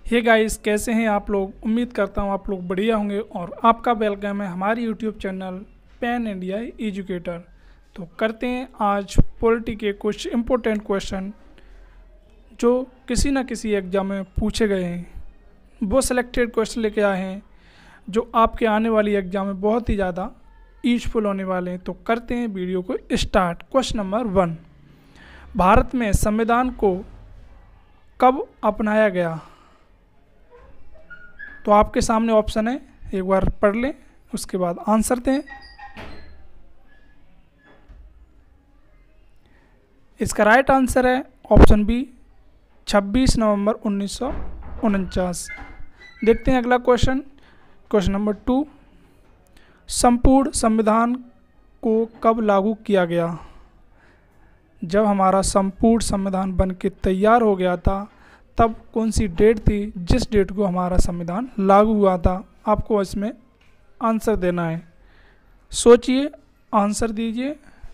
Hey guys, कैसे हैं आप लोग। उम्मीद करता हूं आप लोग बढ़िया होंगे और आपका वेलकम है हमारी YouTube channel pan India educator. तो करते हैं आज पॉलिटी के कुछ इम्पोर्टेंट क्वेश्चन जो किसी न किसी एग्जाम में पूछे गए हैं। वो सिलेक्टेड क्वेश्चन लेके आए हैं जो आपके आने वाली एग्जाम में बहुत ही ज़्यादा यूजफुल होने वाले हैं। तो करते हैं वीडियो को स्टार्ट। क्वेश्चन नंबर 1, भारत में संविधान को कब अपनाया गया? तो आपके सामने ऑप्शन है, एक बार पढ़ लें उसके बाद आंसर दें। इसका राइट आंसर है ऑप्शन बी, 26 नवंबर 1949। देखते हैं अगला क्वेश्चन। क्वेश्चन नंबर 2, संपूर्ण संविधान को कब लागू किया गया? जब हमारा संपूर्ण संविधान बन के तैयार हो गया था तब कौन सी डेट थी जिस डेट को हमारा संविधान लागू हुआ था? आपको इसमें आंसर देना है। सोचिए, आंसर दीजिए।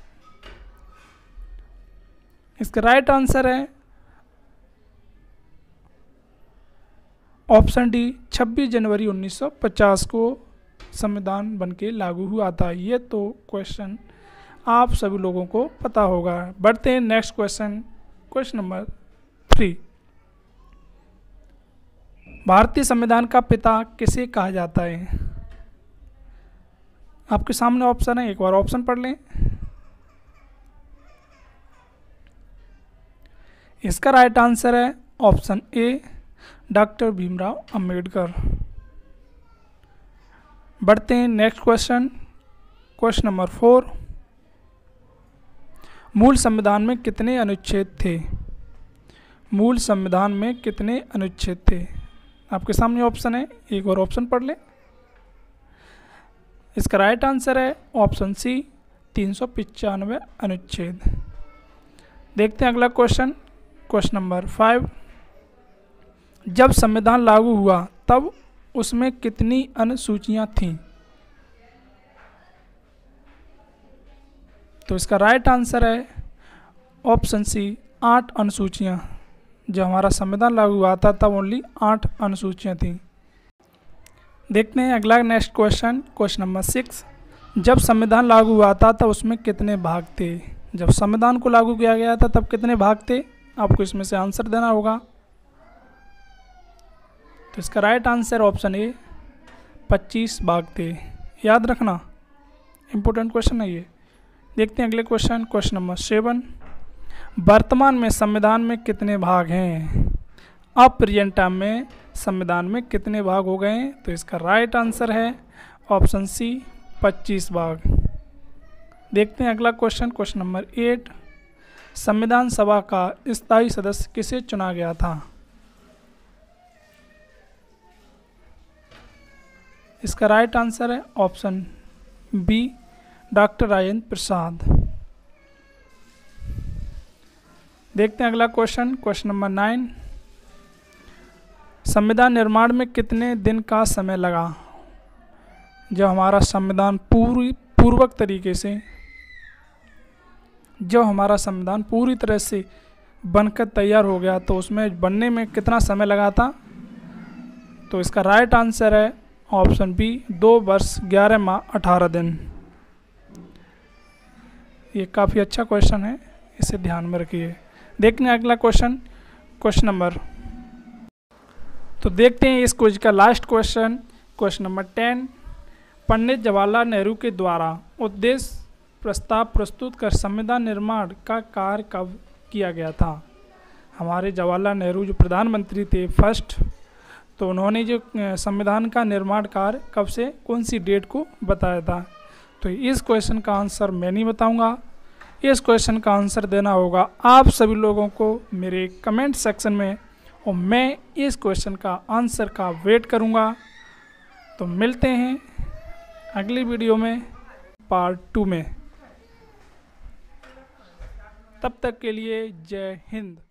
इसका राइट आंसर है ऑप्शन डी, 26 जनवरी 1950 को संविधान बन के लागू हुआ था। ये तो क्वेश्चन आप सभी लोगों को पता होगा। बढ़ते हैं नेक्स्ट क्वेश्चन। क्वेश्चन नंबर 3, भारतीय संविधान का पिता किसे कहा जाता है? आपके सामने ऑप्शन है, एक बार ऑप्शन पढ़ लें। इसका राइट आंसर है option A, doctor Bhimrao Ambedkar. बढ़ते हैं नेक्स्ट क्वेश्चन। क्वेश्चन नंबर 4, मूल संविधान में कितने अनुच्छेद थे? मूल संविधान में कितने अनुच्छेद थे? आपके सामने ऑप्शन है, एक और ऑप्शन पढ़ लें। इसका राइट आंसर है ऑप्शन सी, 395 अनुच्छेद। देखते हैं अगला क्वेश्चन। क्वेश्चन नंबर 5, जब संविधान लागू हुआ तब उसमें कितनी अनुसूचियां थीं? तो इसका राइट आंसर है ऑप्शन सी, 8 अनुसूचियां। जब हमारा संविधान लागू हुआ था तब ओनली 8 अनुसूचियां थीं। देखते हैं अगला नेक्स्ट क्वेश्चन। क्वेश्चन नंबर 6, जब संविधान लागू हुआ था तब उसमें कितने भाग थे? जब संविधान को लागू किया गया था तब कितने भाग थे? आपको इसमें से आंसर देना होगा। तो इसका राइट आंसर ऑप्शन ए, 25 भाग थे। याद रखना, इम्पोर्टेंट क्वेश्चन है ये। देखते हैं अगले क्वेश्चन। क्वेश्चन नंबर 7, वर्तमान में संविधान में कितने भाग हैं? अब प्रेजेंट टाइम में संविधान में कितने भाग हो गए हैं? तो इसका राइट आंसर है ऑप्शन सी, 25 भाग। देखते हैं अगला क्वेश्चन। क्वेश्चन नंबर 8, संविधान सभा का स्थायी सदस्य किसे चुना गया था? इसका राइट आंसर है option B, doctor Rajendra Prasad. देखते हैं अगला क्वेश्चन। क्वेश्चन नंबर 9, संविधान निर्माण में कितने दिन का समय लगा? जब हमारा संविधान पूर्वक तरीके से जब हमारा संविधान पूरी तरह से बनकर तैयार हो गया तो उसमें बनने में कितना समय लगा था? तो इसका राइट आंसर है ऑप्शन बी, 2 वर्ष 11 माह 18 दिन। ये काफ़ी अच्छा क्वेश्चन है, इसे ध्यान में रखिए। देखने अगला क्वेश्चन। क्वेश्चन नंबर, तो देखते हैं इस क्विज का last question. Question number 10, Pandit Jawaharlal Nehru के द्वारा उद्देश्य प्रस्ताव प्रस्तुत कर संविधान निर्माण का कार्य कब किया गया था? हमारे जवाहरलाल नेहरू जो प्रधानमंत्री थे फर्स्ट, तो उन्होंने जो संविधान का निर्माण कार्य कब से कौन सी डेट को बताया था? तो इस क्वेश्चन का आंसर मैं नहीं बताऊंगा। इस क्वेश्चन का आंसर देना होगा आप सभी लोगों को मेरे कमेंट सेक्शन में, और मैं इस क्वेश्चन का आंसर का वेट करूंगा। तो मिलते हैं अगली वीडियो में पार्ट 2 में। तब तक के लिए जय हिंद।